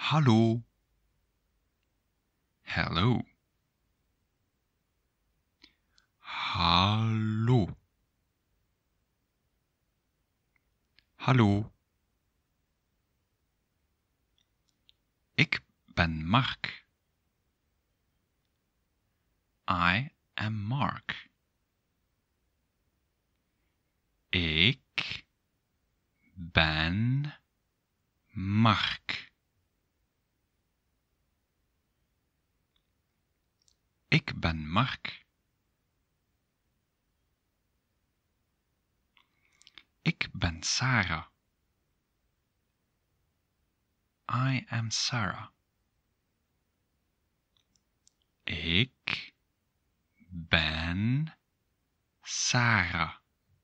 Hallo. Hello. Hallo. Hallo. Ik ben Mark. I am Mark. Ik ben Mark. Ik ben Mark. Ik ben Sarah. I am Sarah. Ik ben Sarah.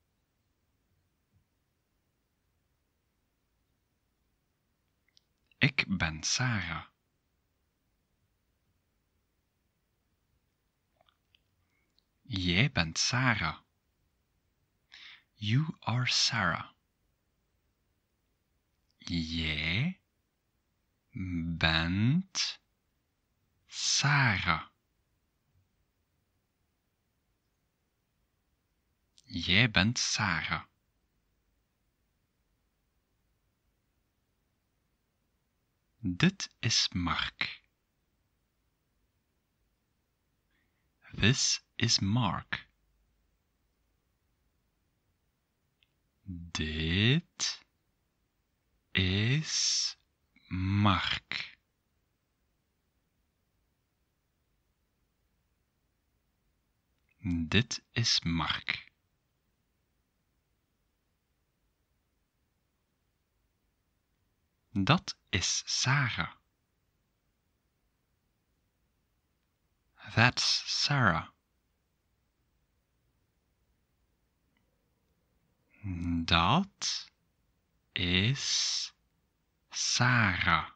Ik ben Sarah. Jij bent Sarah. You are Sarah. Jij bent Sarah. Jij bent Sarah. Dit is Mark. This is Mark. Dit is Mark. Dit is Mark. Dat is Sarah. That's Sarah. Dat is Sarah.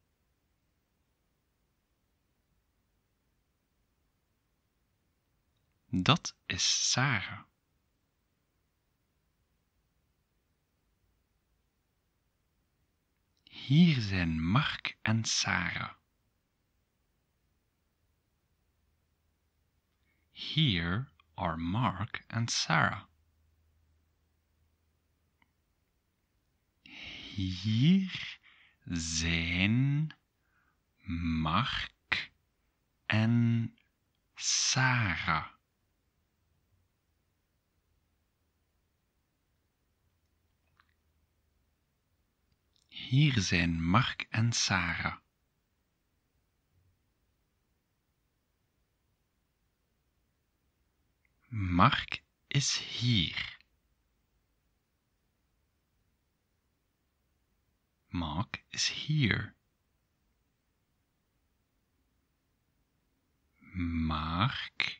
Dat is Sarah. Hier zijn Mark en Sarah. Here are Mark and Sarah. Hier zijn Mark en Sarah. Hier zijn Mark en Sarah. Mark is hier. Mark is here. Mark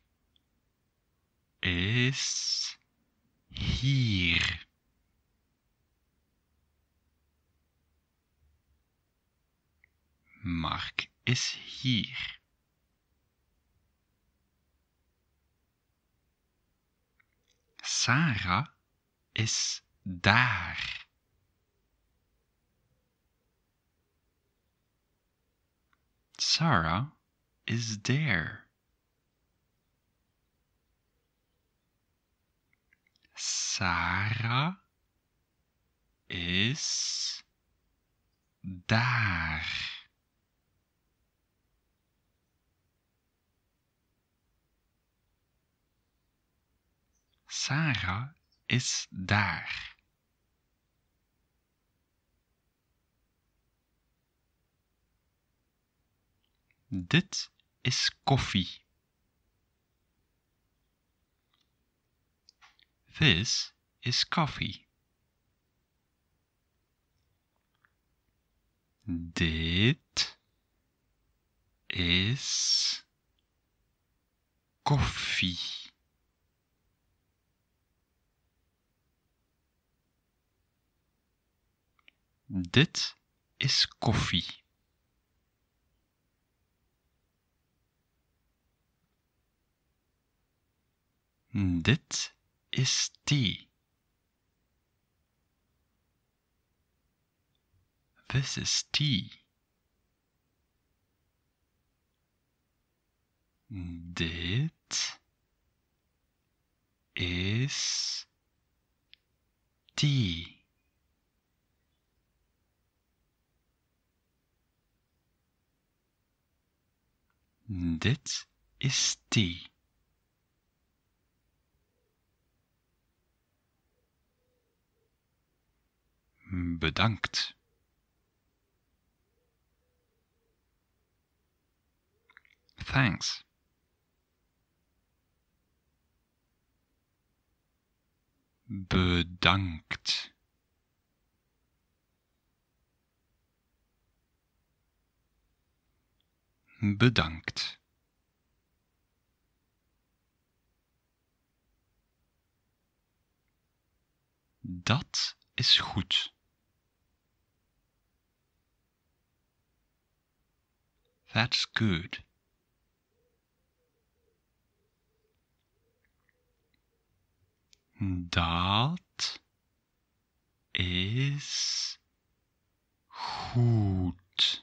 is hier. Mark is hier. Sarah is daar. Sarah is there. Sarah is daar. Sarah is daar. Dit is koffie. This is coffee. Dit is koffie. Dit is koffie. Dit is thee. This is tea. Dit is thee. Dit is thee. Bedankt. Thanks. Bedankt. Bedankt. Dat is goed. That's good. Dat is goed.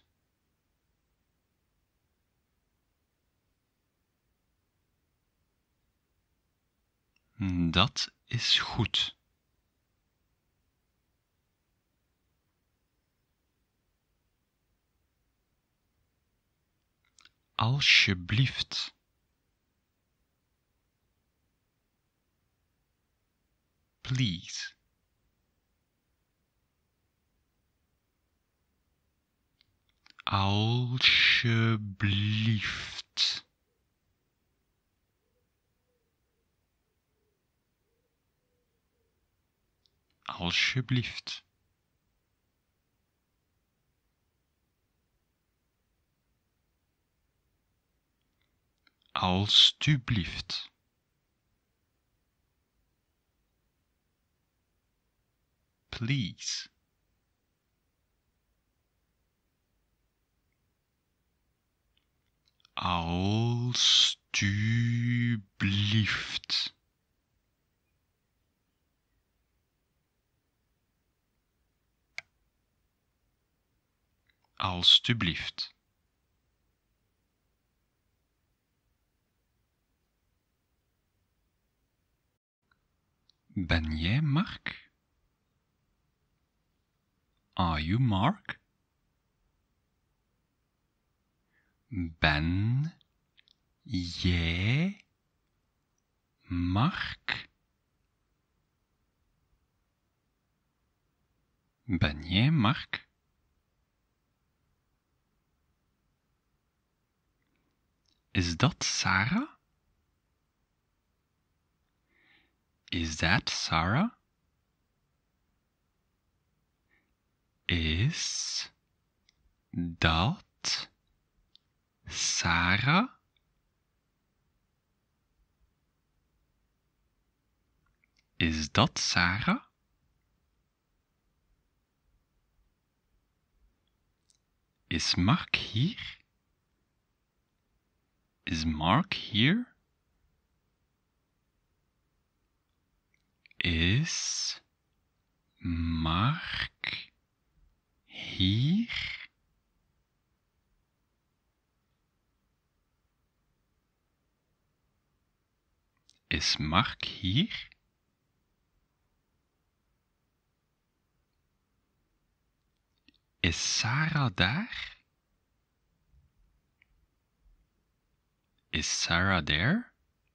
Dat is goed. Alsjeblieft. Please. Alsjeblieft. Alsjeblieft. Alstublieft. Please. Alstublieft. Alstublieft. Ben jij Mark? Are you Mark? Ben jij Mark? Ben jij Mark? Is dat Sarah? Is that Sarah? Is dat Sarah? Is dat Sarah? Is Mark hier? Is Mark here? Is Mark hier? Is Mark hier? Is Sarah daar? Is Sarah there?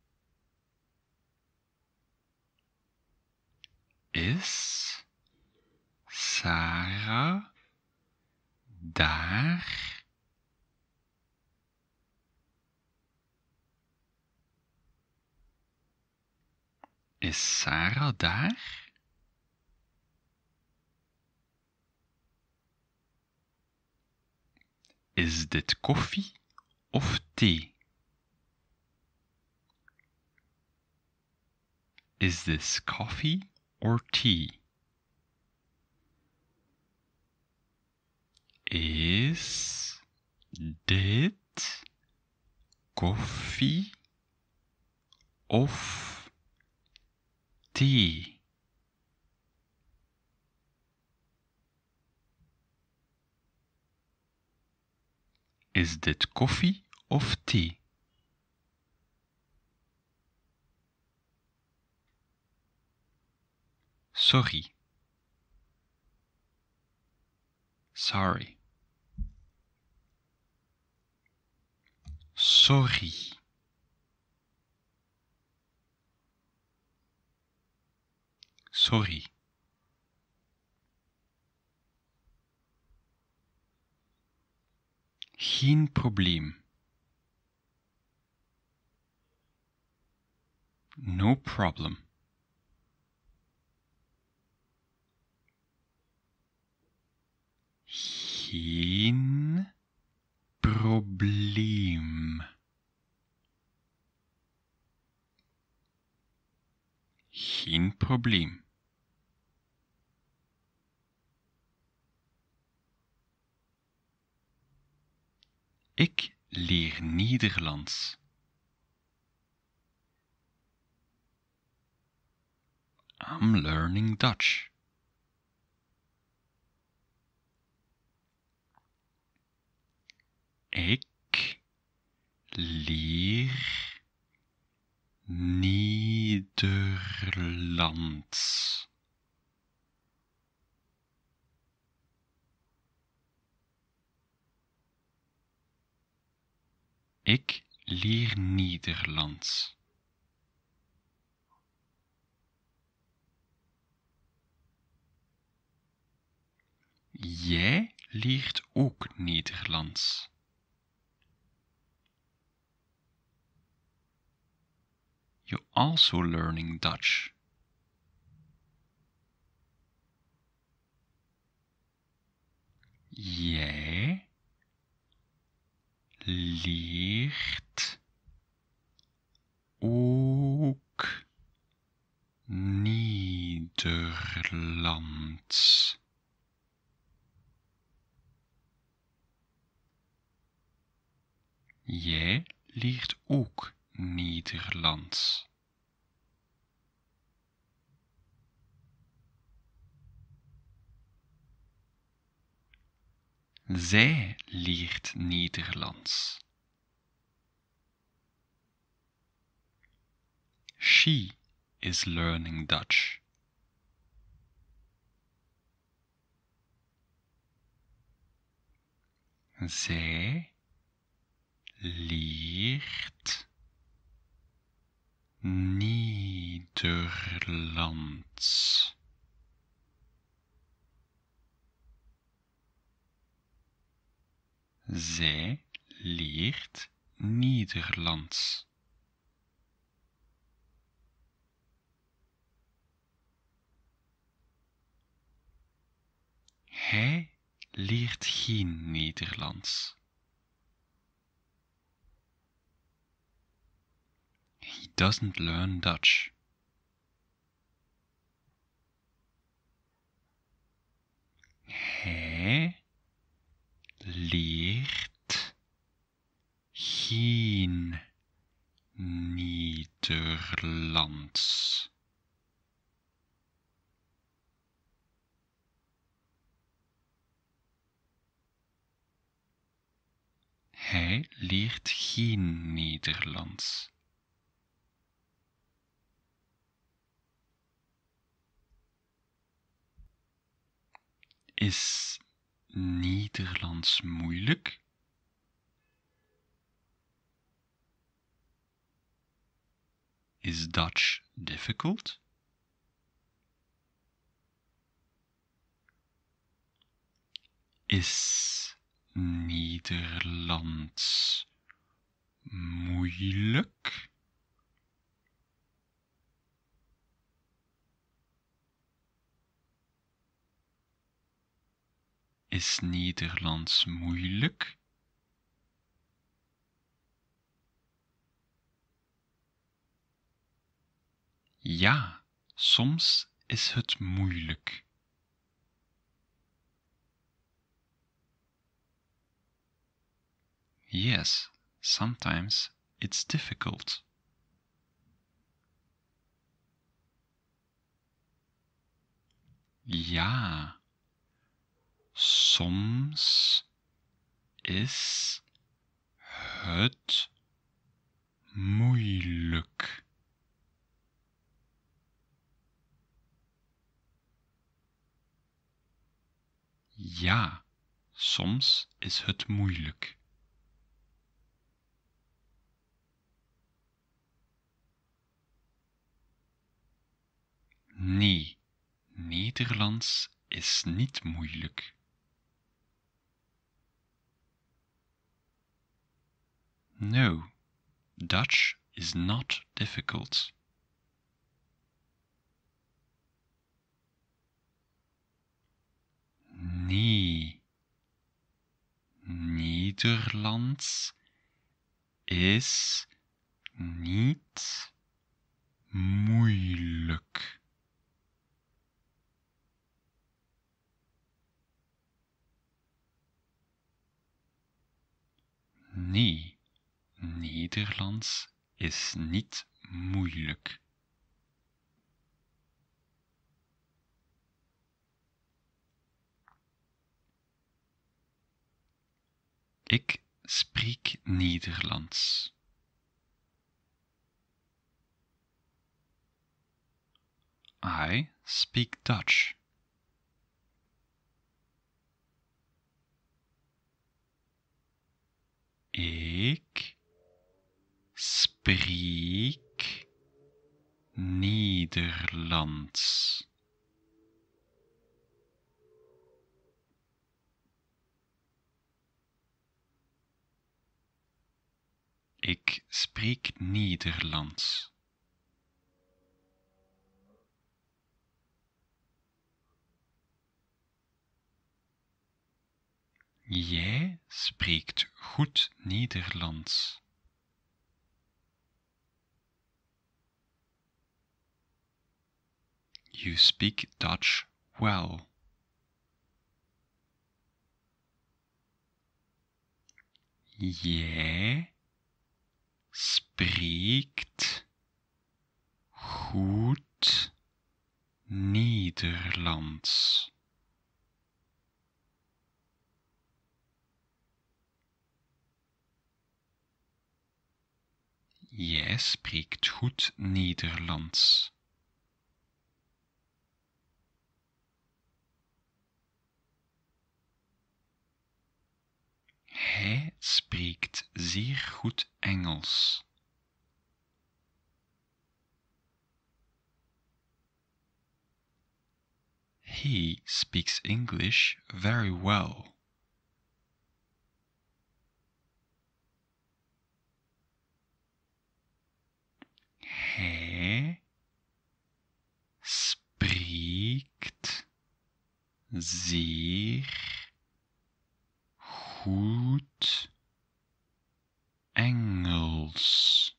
Is Sarah daar? Is Sarah daar? Is dit koffie of thee? Is this coffee or tea? Is dit koffie of thee? Is dit koffie of thee? Sorry. Sorry. Sorry. Sorry. Geen probleem. No problem. Geen probleem. Geen probleem. Ik leer Nederlands. I'm learning Dutch. Ik leer Nederlands. Ik leer Nederlands. Jij leert ook Nederlands. You're also learning Dutch. Jij leert ook Nederlands. Jij leert ook Nederlands. Zij leert Nederlands. She is learning Dutch. Zij leert Nederlands. Zij leert Nederlands. Hij leert geen Nederlands. He doesn't learn Dutch. Hij leert geen Nederlands. Hij leert geen Nederlands. Is Nederlands moeilijk? Is Dutch difficult? Is Nederlands moeilijk? Is Nederlands moeilijk? Ja, soms is het moeilijk. Yes, sometimes it's difficult. Ja, soms is het moeilijk. Ja, soms is het moeilijk. Nee, Nederlands is niet moeilijk. No, Dutch is not difficult. Nee, Nederlands is niet moeilijk. Nee, Nederlands is niet moeilijk. Ik spreek Nederlands. I speak Dutch. Ik spreek Nederlands. Ik spreek Nederlands. Jij spreekt goed Nederlands. You speak Dutch well. Jij spreekt goed Nederlands. Jij spreekt goed Nederlands. Hij spreekt zeer goed Engels. He speaks English very well. Hij spreekt zeer goed Engels.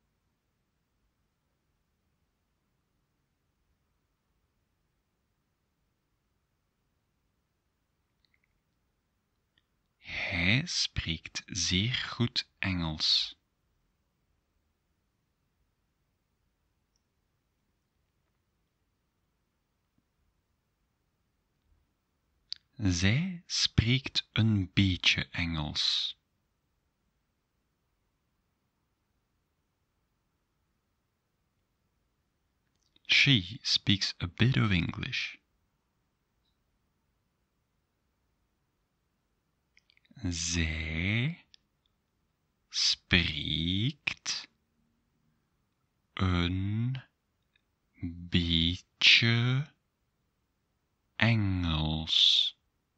Hij spreekt zeer goed Engels. Zij spreekt een beetje Engels. She speaks a bit of English. Zij spreekt een beetje Engels.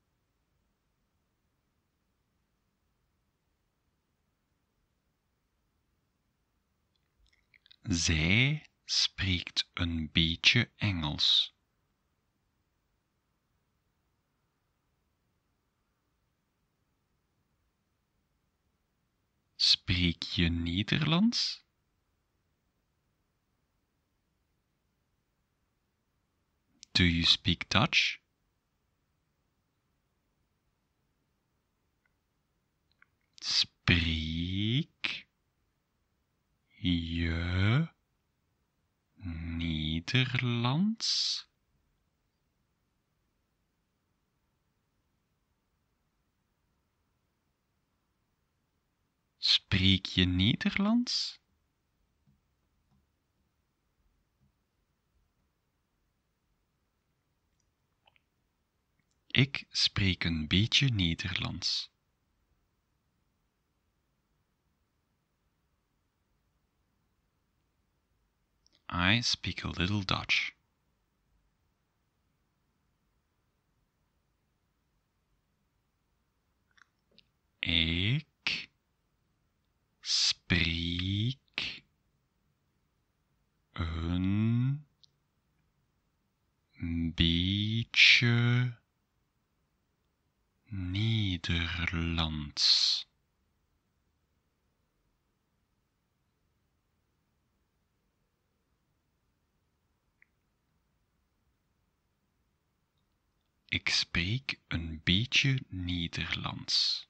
Zij spreekt een beetje Engels. Spreek je Nederlands? Do you speak Dutch? Spreek je Nederlands? Spreek je Nederlands? Ik spreek een beetje Nederlands. I speak a little Dutch. Ik spreek een beetje Nederlands. Ik spreek een beetje Nederlands.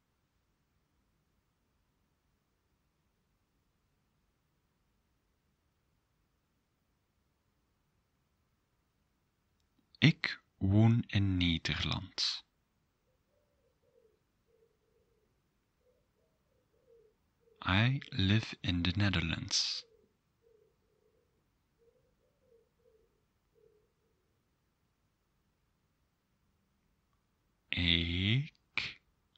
Ik woon in Nederland. I live in the Netherlands. Ik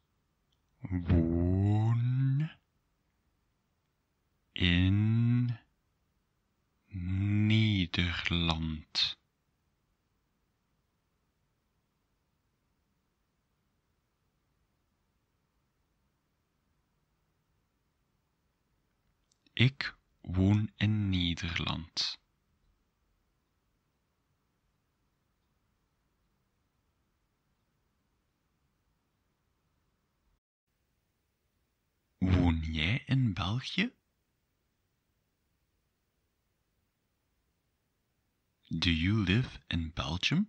woon in Nederland. Ik woon in Nederland. Woon jij in België? Do you live in Belgium?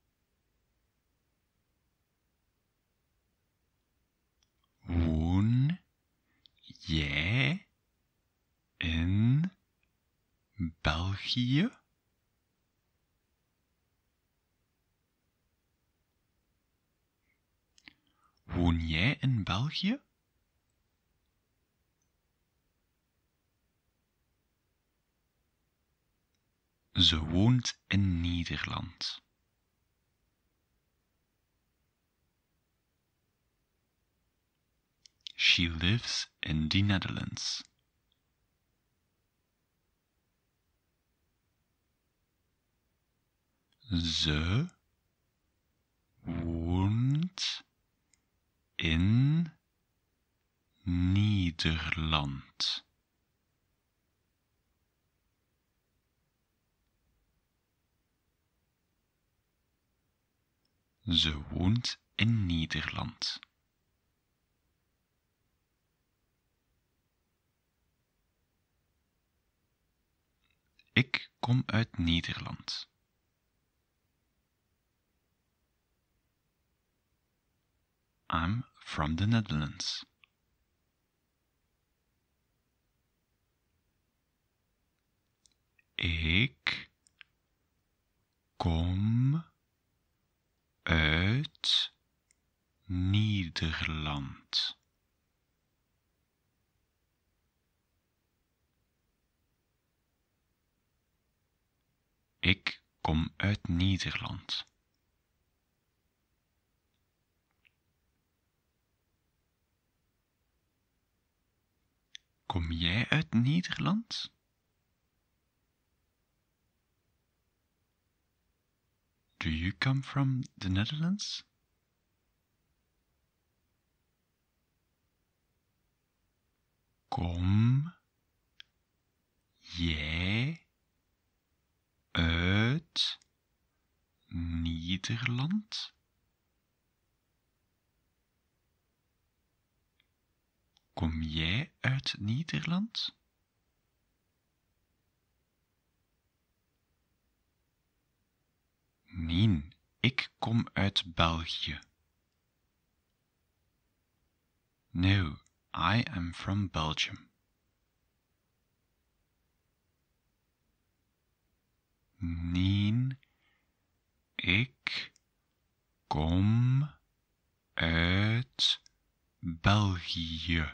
Woon jij in België? Woon jij in België? Ze woont in Nederland. She lives in the Netherlands. Ze woont in Nederland. Ze woont in Nederland. Ik kom uit Nederland. I'm from the Netherlands. Ik kom uit Nederland. Ik kom uit Nederland. Kom jij uit Nederland? Do you come from the Netherlands? Kom jij uit Nederland? Kom jij uit Nederland? Nee, ik kom uit België. No, I am from Belgium. Nee, ik kom uit België.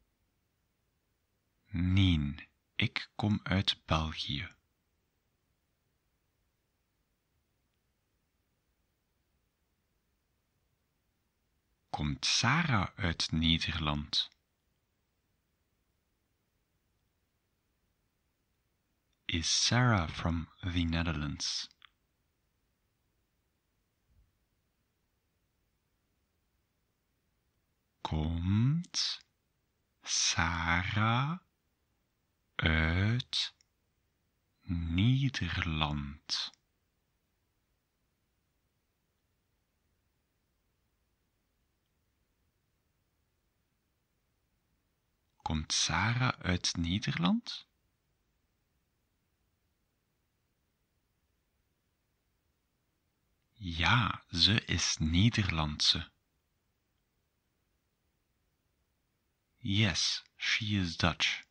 Nee, ik kom uit België. Komt Sarah uit Nederland? Is Sarah from the Netherlands? Komt Sarah uit Nederland? Komt Sarah uit Nederland? Ja, ze is Nederlandse. Yes, she is Dutch.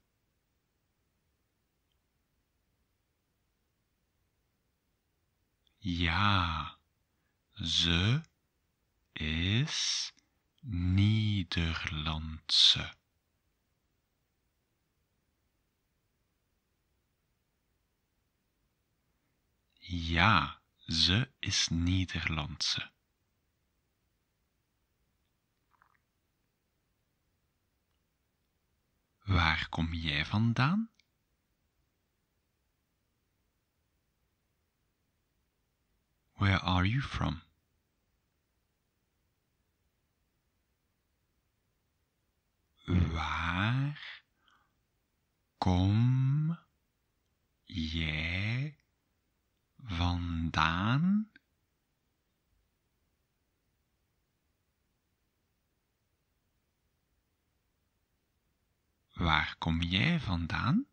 Ja, ze is Nederlandse. Ja, ze is Nederlandse. Waar kom jij vandaan? Where are you from? Waar kom jij vandaan? Waar kom jij vandaan?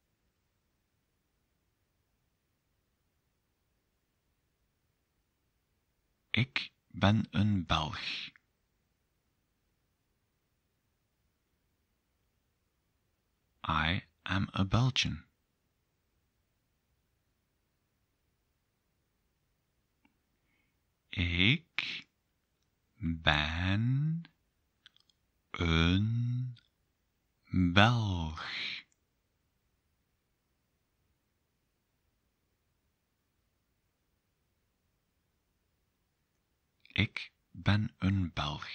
Ik ben een Belg. I am a Belgian. Ik ben een Belg. Ik ben een Belg.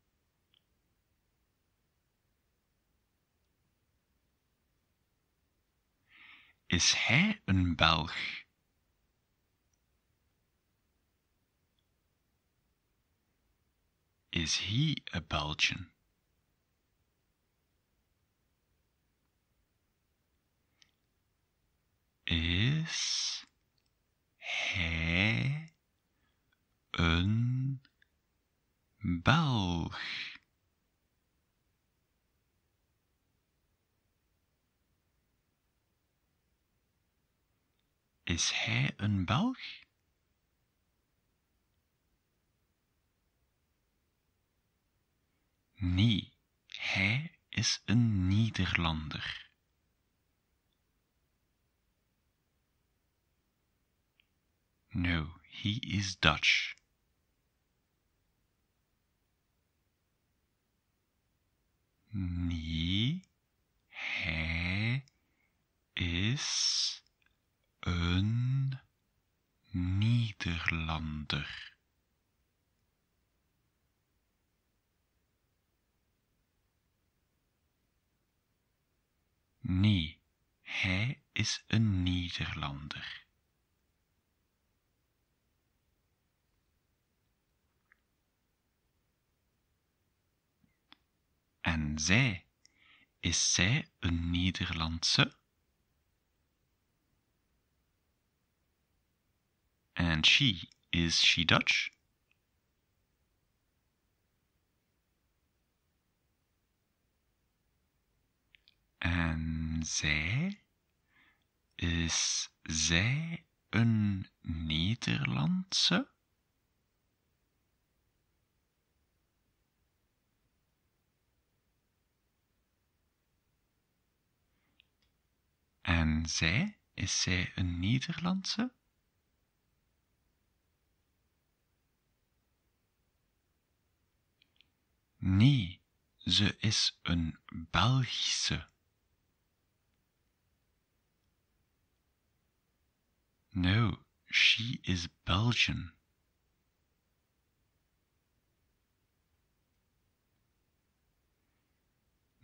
Is hij een Belg? Is he a Belgian? Is hij een Belg? Is hij een Belg? Nee, hij is een Nederlander. No, he is Dutch. Nee, hij is een Nederlander. Nee, hij is een Nederlander. En zij, is zij een Nederlandse? And she, is she Dutch? En zij, is zij een Nederlandse? En zij, is zij een Nederlandse? Nee, ze is een Belgische. No, she is Belgian.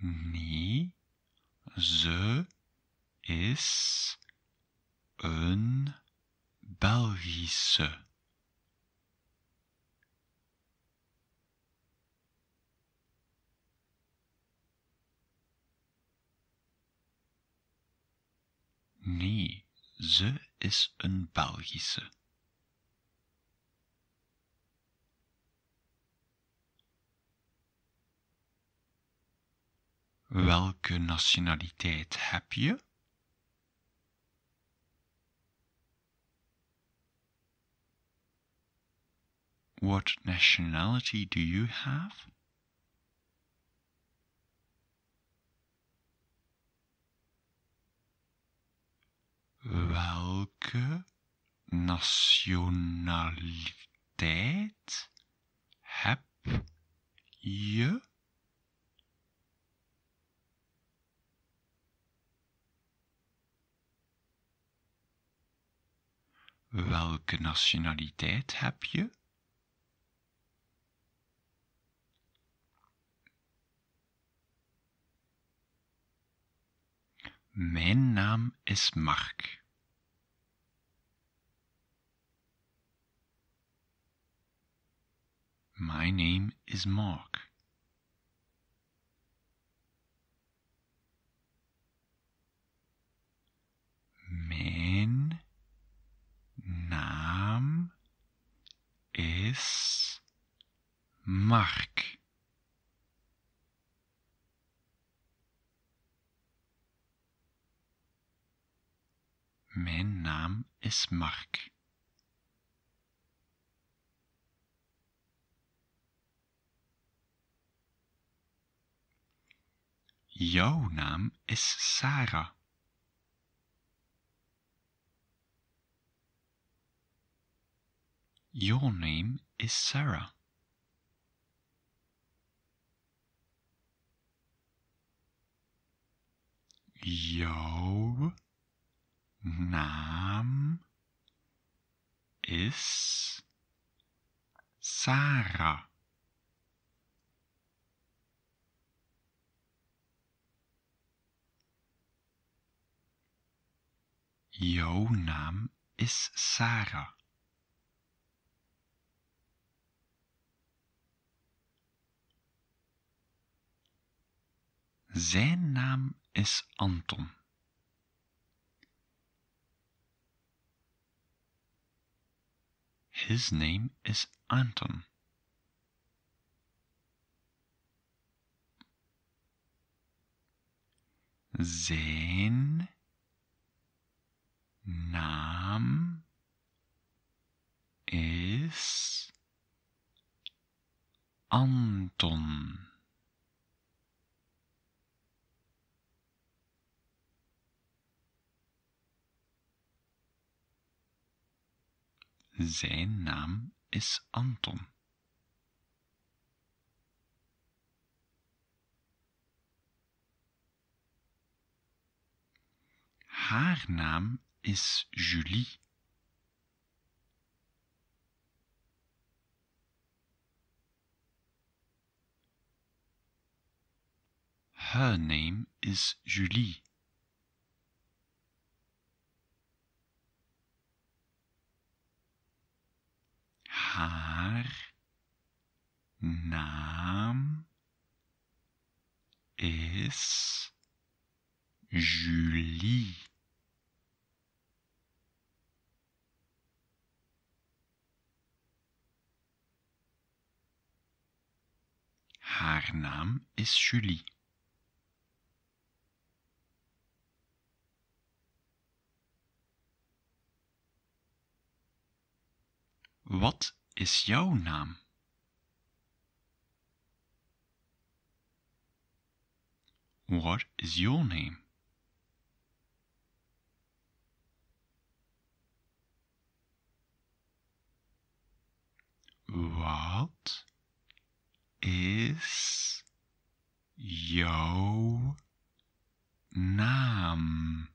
Nee, ze is een Belgische. Nee, ze is een Belgische. Welke nationaliteit heb je? What nationality do you have? Welke nationaliteit heb je? Welke nationaliteit heb je? Mijn naam is Mark. My name is Mark. Mijn naam is Mark. Mijn naam is Mark. Jouw naam is Sarah. Your name is Sarah. Jouw naam is Sarah. Jouw naam is Sarah. Zijn naam is Anton. His name is Anton. Zijn naam is Anton. Zijn naam is Anton. Haar naam is Julie. Her name is Julie. Haar naam is Julie. Haar naam is Julie. Wat is jouw naam? What is your name? Wat is jouw naam?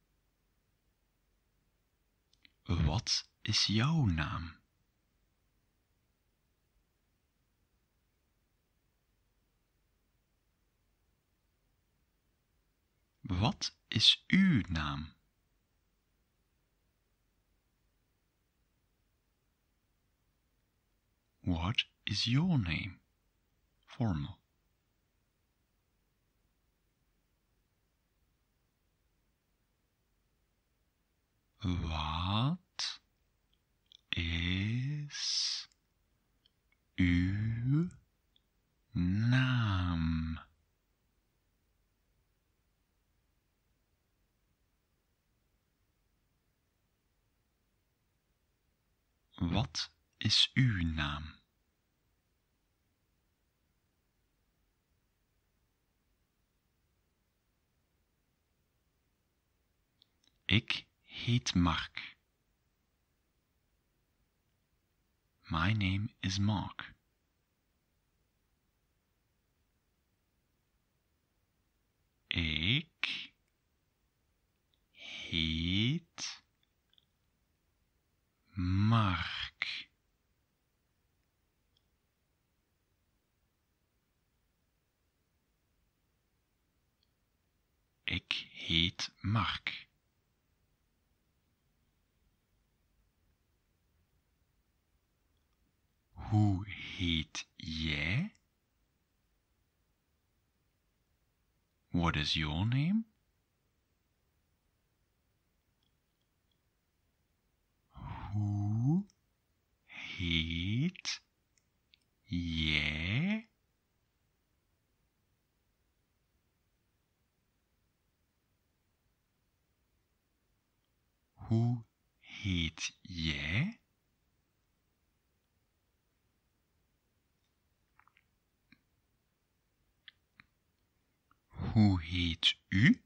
Wat is jouw naam? Wat is uw naam? What is your name? Formal. Wat is uw naam? Wat is uw naam? Ik heet Mark. My name is Mark. Ik heet Mark. Ik heet Mark. Hoe heet jij? What is your name? Hoe heet jij? Hoe heet jij? Hoe heet u?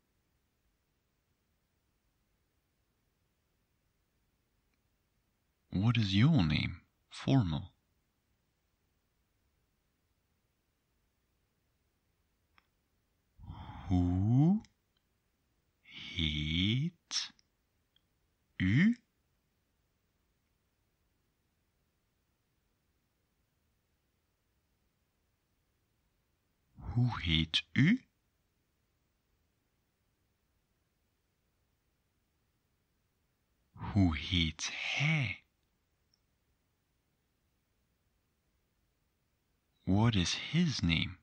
What is your name? Formal. Hoe heet u? Hoe heet u? Hoe heet hij? What is his name?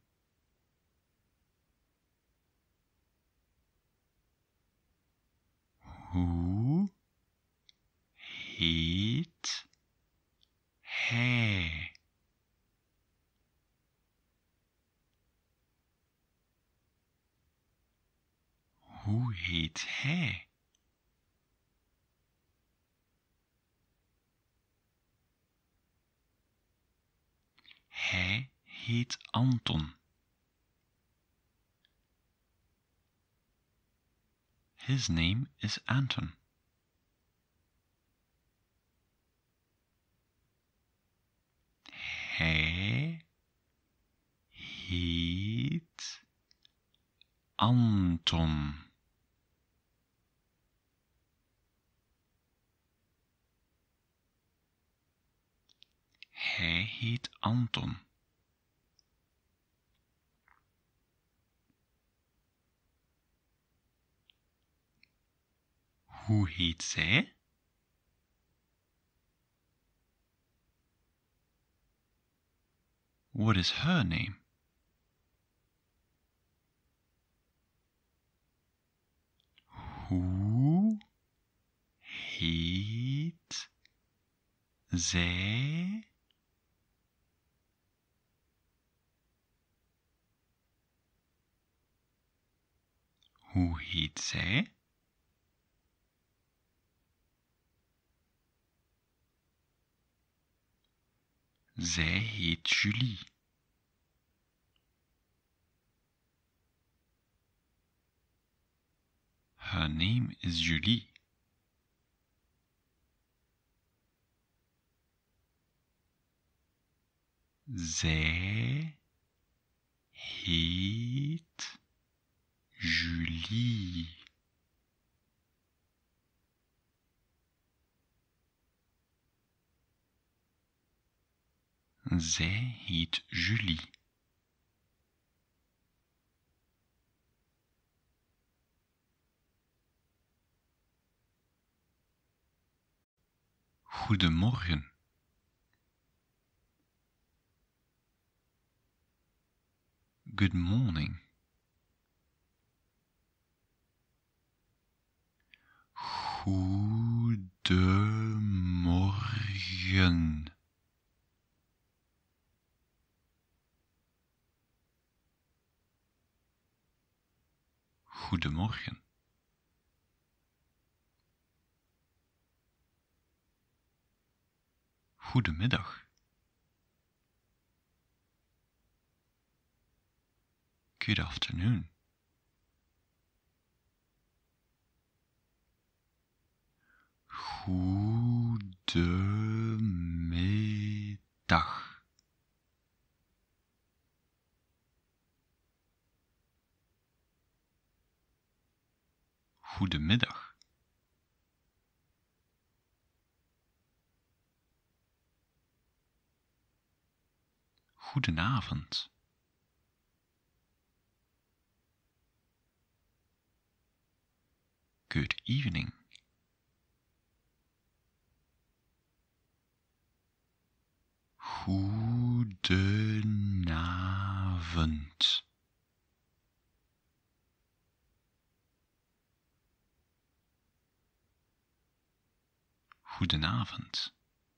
Hoe heet hij? Hoe heet hij? Hij heet Anton. His name is Anton. Hij heet Anton. Hij heet Anton. Hoe heet zij? What is her name? Hoe heet zij? Hoe heet zij? Zij heet Julie. Her name is Julie. Zij heet Julie. Zij heet Julie. Goedemorgen. Good morning. Goedemorgen. Goedemorgen. Goedemiddag. Good afternoon. Goedemiddag. Goedemiddag. Goedenavond. Good evening. Goedenavond. Goedenavond.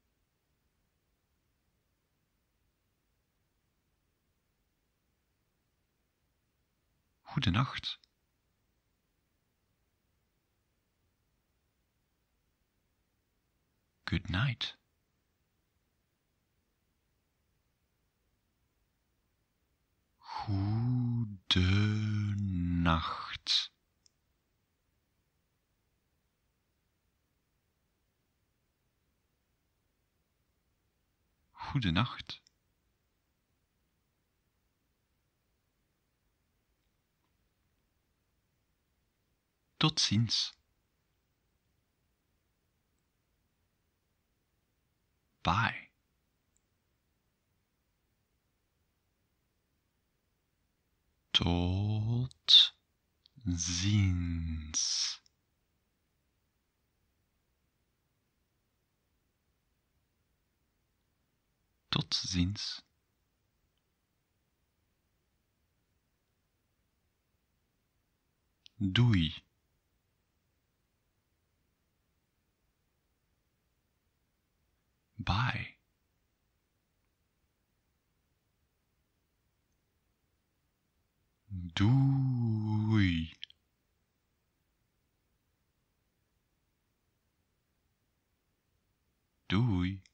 Goedenacht. Good night. Goedenacht. Goedenacht. Tot ziens. Bye. Tot ziens. Tot ziens. Doei. Bye. Doei. Doei.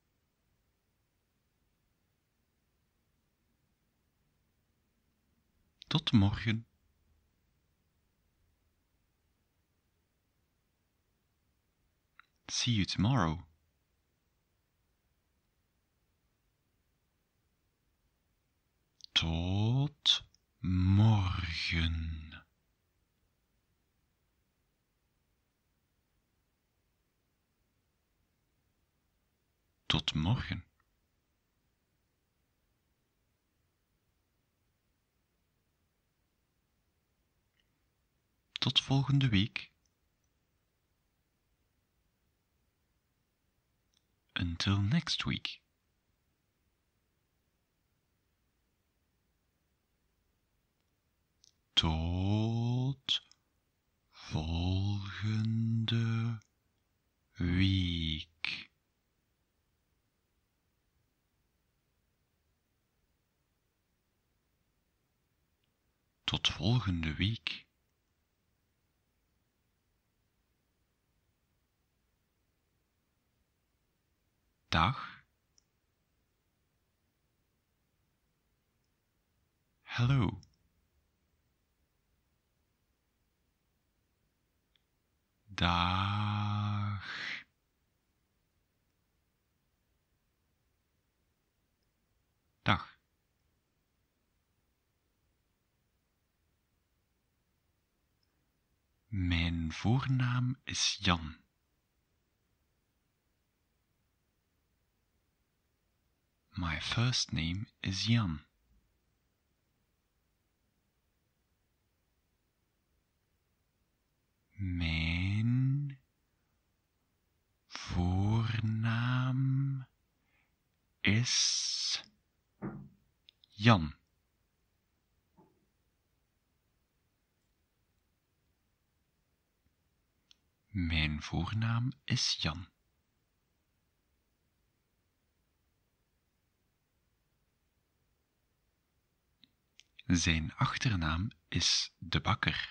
Tot morgen. See you tomorrow. Tot morgen. Tot morgen. Tot volgende week. Until next week. Tot volgende week. Tot volgende week. Dag. Hello. Dag. Dag. Mijn voornaam is Jan. My first name is Jan. Mijn voornaam is Jan. Mijn voornaam is Jan. Zijn achternaam is de bakker.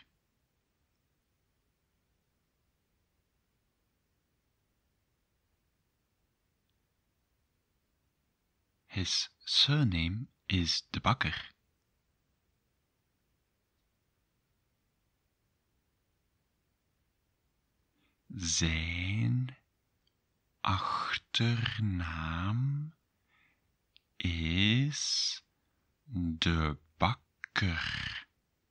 His surname is de bakker. Zijn achternaam is de bakker.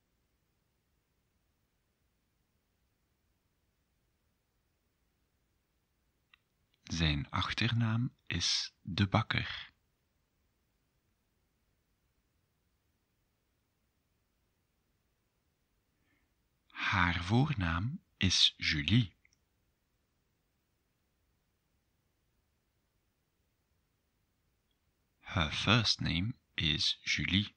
Zijn achternaam is de bakker. Haar voornaam is Julie. Her first name is Julie.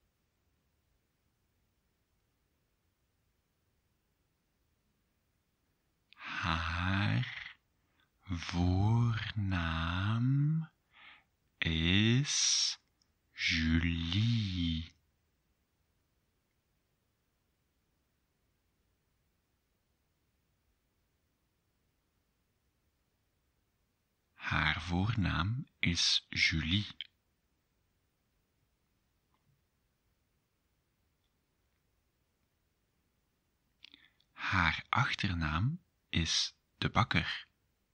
Haar voornaam is Julie. Haar voornaam is Julie. Haar achternaam is de bakker.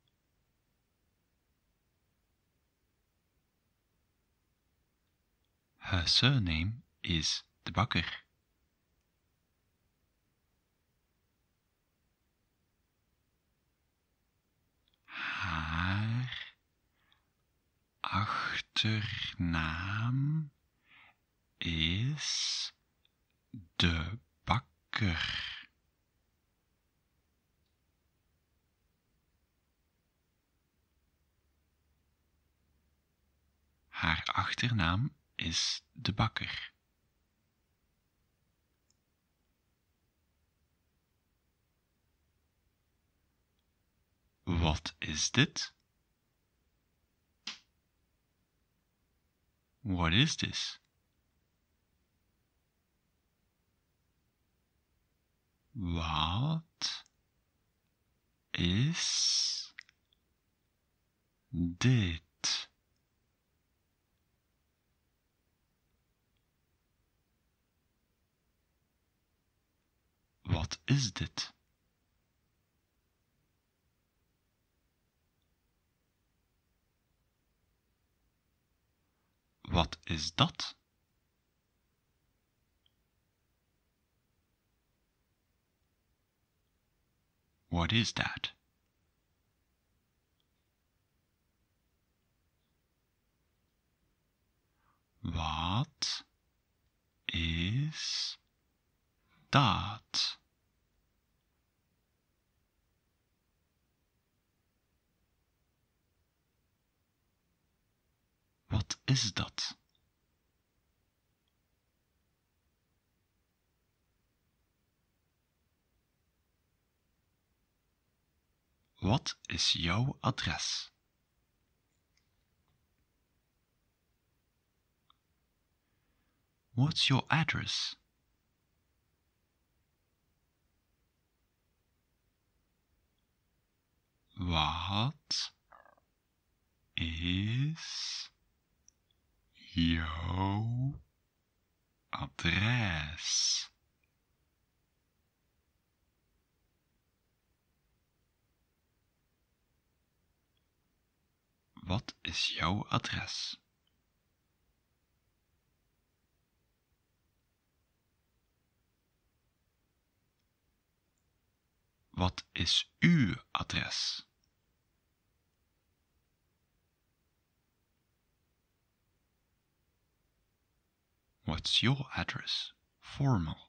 Her surname is de bakker. Haar achternaam is de bakker. Haar achternaam is de bakker. Wat is dit? What is this? Wat is dit? Wat is dit? Wat is dat? What is that? Wat is dat? Wat is dat? Wat is jouw adres? What's your address? Wat is jouw adres? Wat is jouw adres? Wat is uw adres? What's your address? Formal.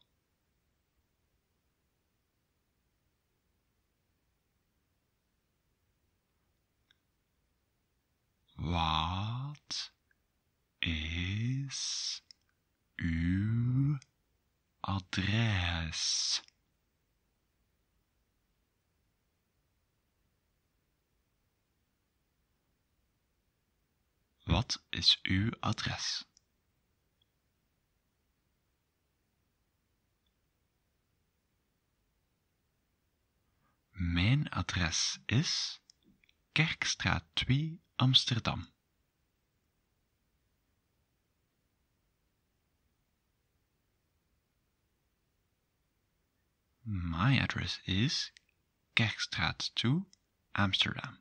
Wat adres? Wat is uw adres? Mijn adres is Kerkstraat 2, Amsterdam. My address is Kerkstraat 2, Amsterdam.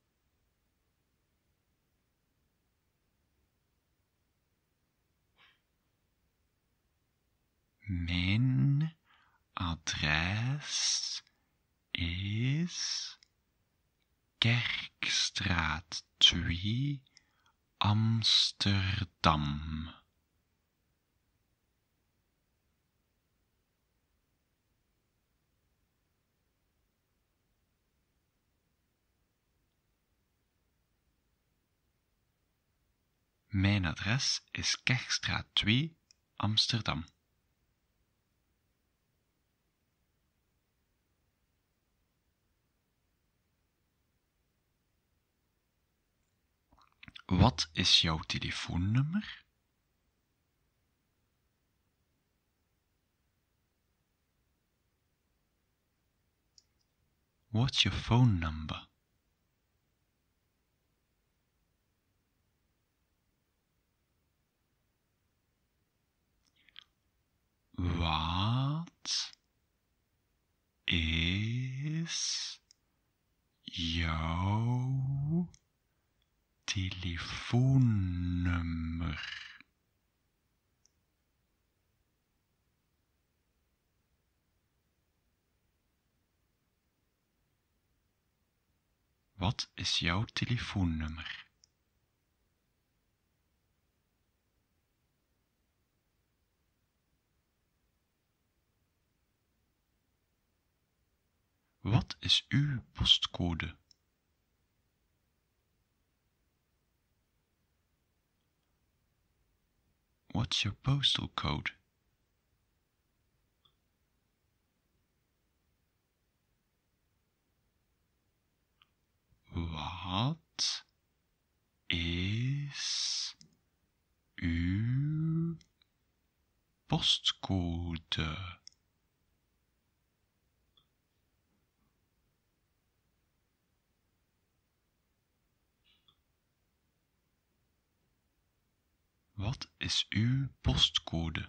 Mijn adres is Kerkstraat 2, Amsterdam. Mijn adres is Kerkstraat 2, Amsterdam. Wat is jouw telefoonnummer? What's your phone number? Wat is jouw telefoonnummer? Wat is jouw telefoonnummer? Wat is uw postcode? What's your postal code? Wat is uw postcode? Wat is uw postcode?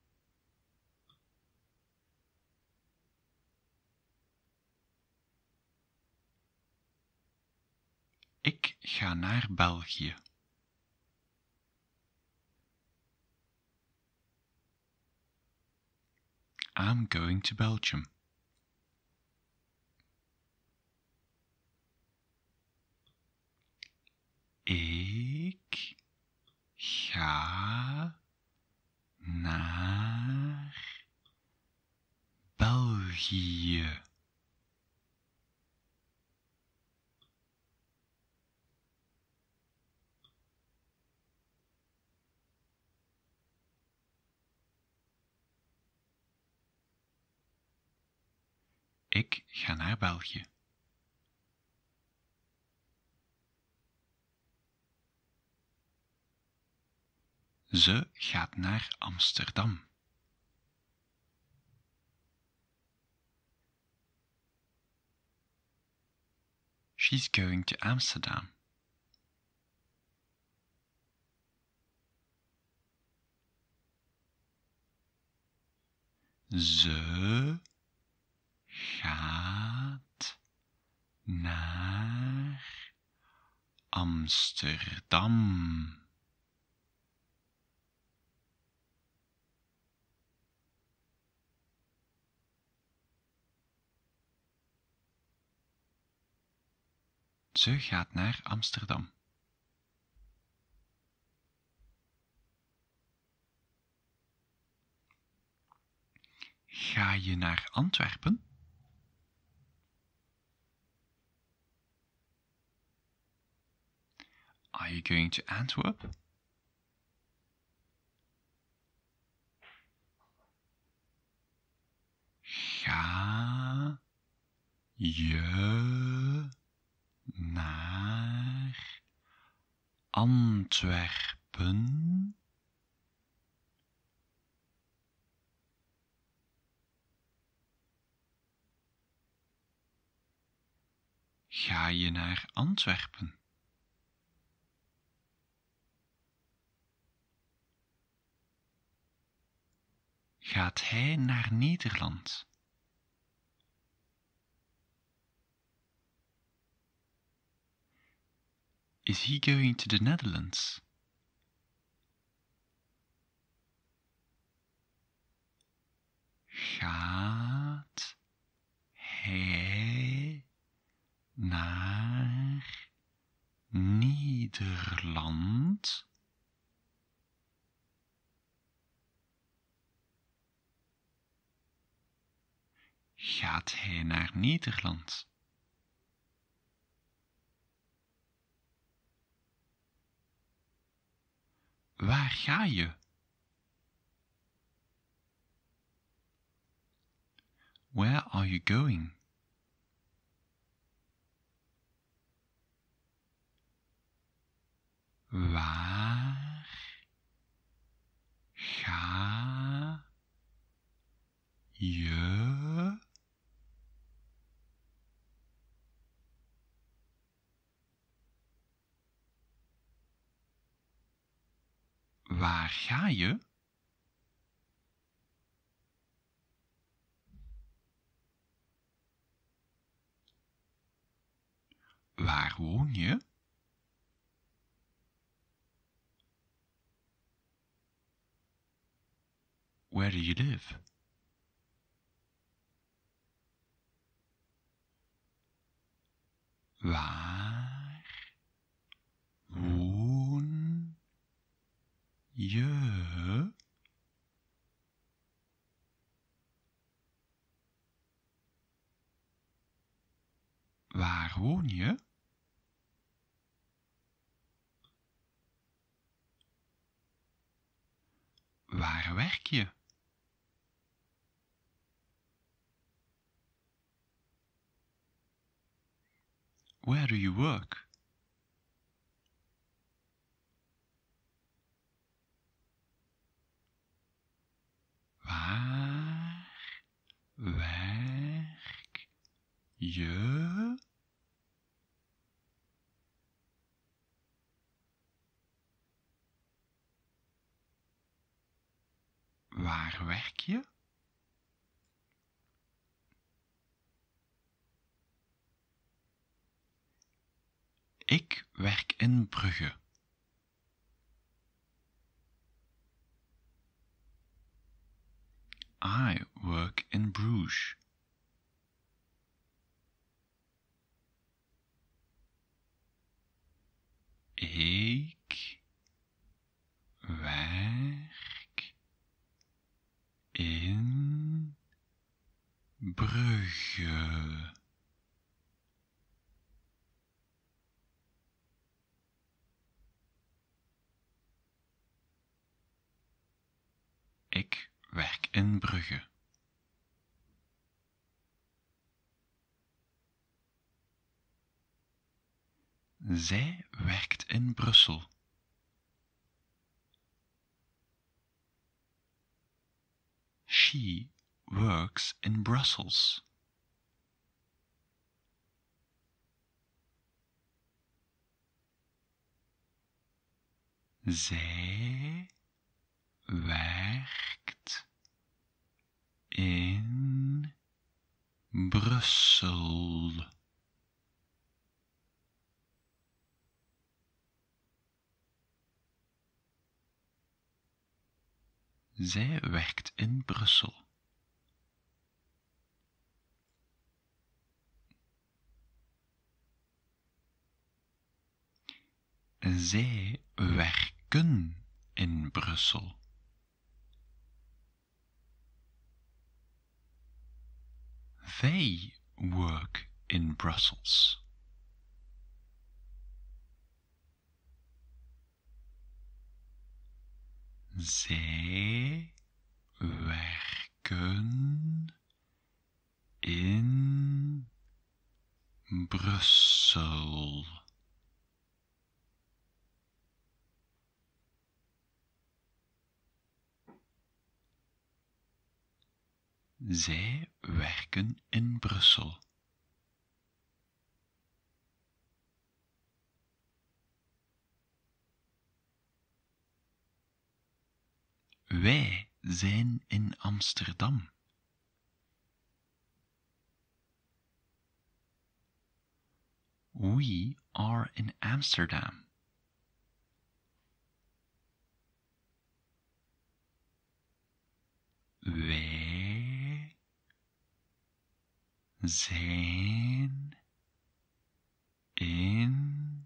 Ik ga naar België. I'm going to Belgium. Ik ga naar België. Ik ga naar België. Ze gaat naar Amsterdam. She's going to Amsterdam. Ze gaat naar Amsterdam. Ze gaat naar Amsterdam. Ga je naar Antwerpen? Are you going to Antwerp? Ga je naar Antwerpen? Ga je naar Antwerpen? Gaat hij naar Nederland? Is he going to the Netherlands? Gaat hij naar Nederland? Gaat hij naar Nederland? Waar ga je? Where are you going? Waar ga je? Waar ga je? Waar woon je? Where do you live? Waar woon je? Waar woon je? Waar werk je? Where do you work? Waar werk je? Waar werk je? Ik werk in Brugge. I work in Bruges. Ik werk in Brugge. Ik werk in Brugge. Zij werkt in Brussel. She works in Brussels. Zij werkt in Brussel. Zij werkt in Brussel. Zij werken in Brussel. They work in Brussels. Zij werken in Brussel. Zij werken in Brussel. Wij zijn in Amsterdam. We are in Amsterdam. Wij zijn in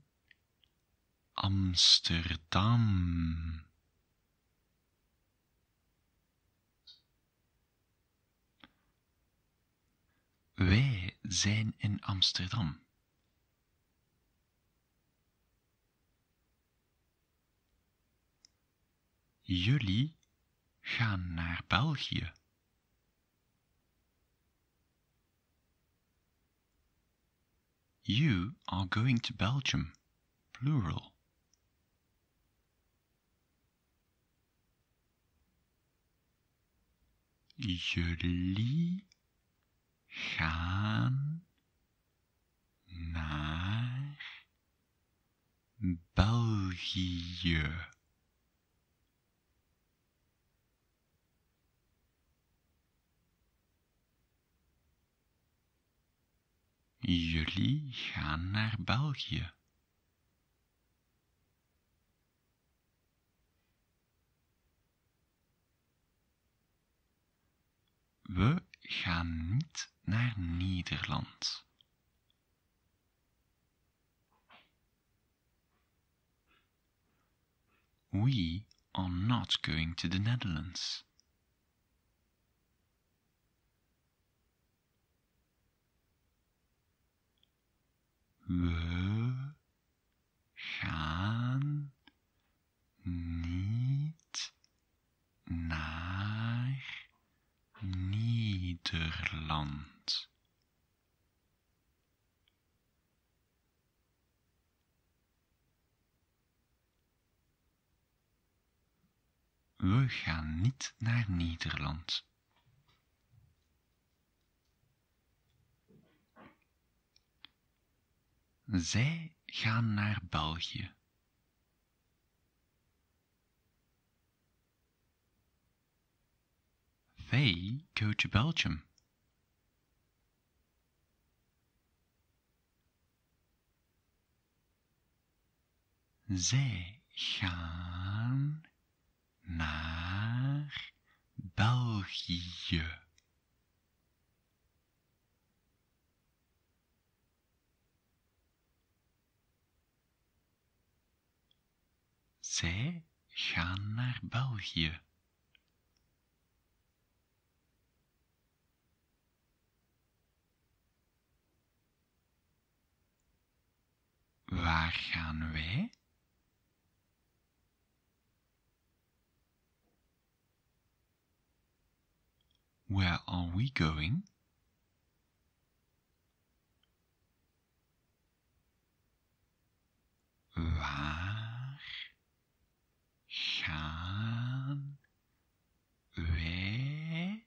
Amsterdam. Wij zijn in Amsterdam. Jullie gaan naar België. You are going to Belgium, plural. Jullie gaan naar België. Jullie gaan naar België. We gaan niet naar Nederland. We are not going to the Netherlands. We gaan niet naar Nederland. We gaan niet naar Nederland. Zij gaan naar België. They go to Belgium. Zij gaan naar België. Zij gaan naar België. Waar gaan wij? Where are we going? Waar gaan wij?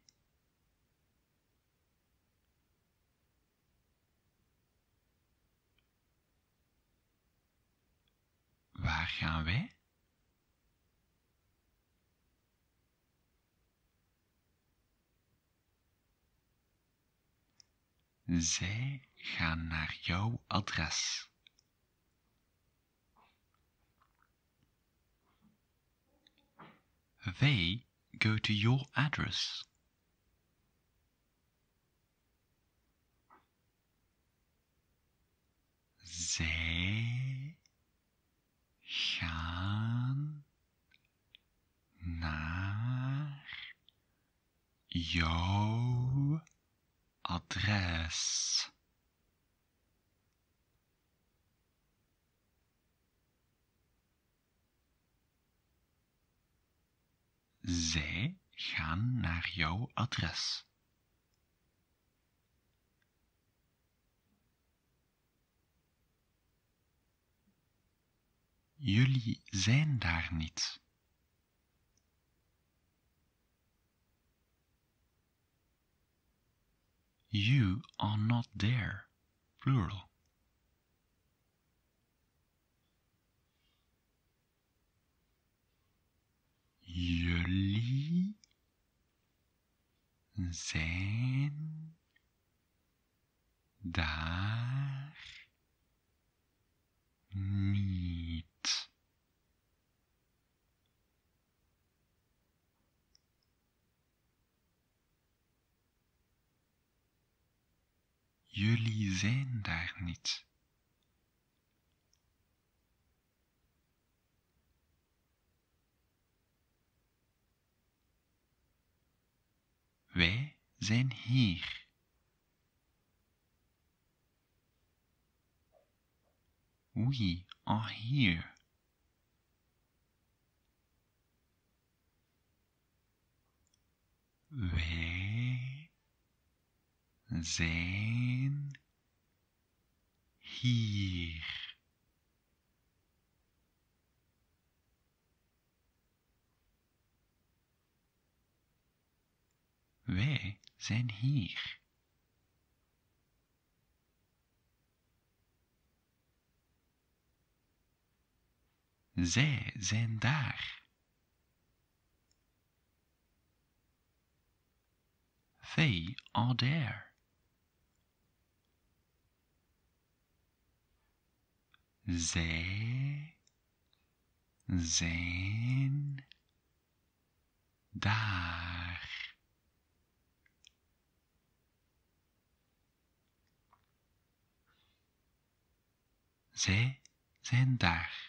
Waar gaan wij? Zij gaan naar jouw adres. They go to your address. Zij gaan naar jouw adres. Zij gaan naar jouw adres. Jullie zijn daar niet. You are not there, plural. Jullie zijn daar niet. Jullie zijn daar niet. Wij zijn hier. We are here. Wij zijn hier. Wij zijn hier. Zij zijn daar. They are there. Zij zijn daar. Zij zijn daar.